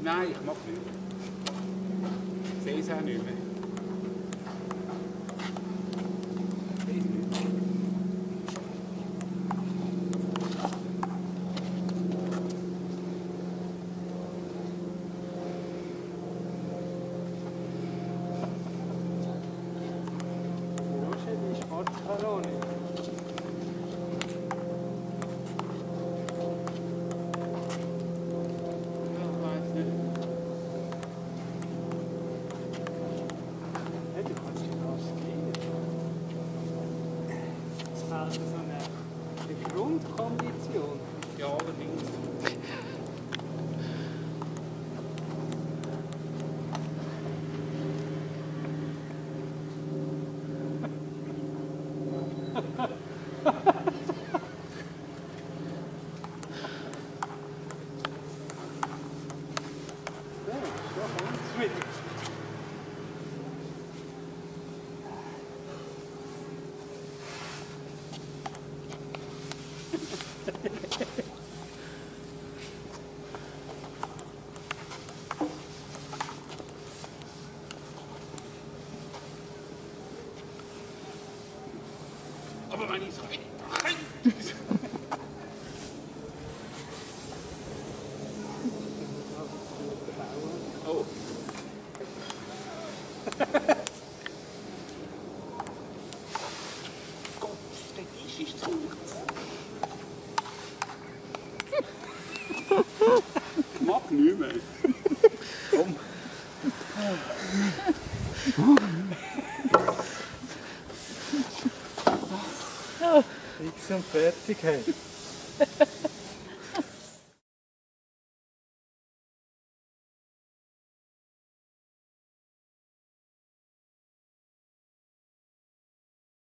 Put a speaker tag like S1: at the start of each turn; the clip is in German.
S1: Nein, ich mag nicht mehr. Ich sehe es auch nicht mehr. Ich sehe es nicht mehr.
S2: Die Sportkanone. Ja, du kannst ja fast gehen. Es fehlt so eine Grundkondition.
S1: Ja, allerdings.
S2: Ja, da kommt's wieder.
S1: Aber wenn ich es Oh. Gott, das ist zu. Ich mag nicht mehr. Komm.
S2: Fix und fertig. Hey.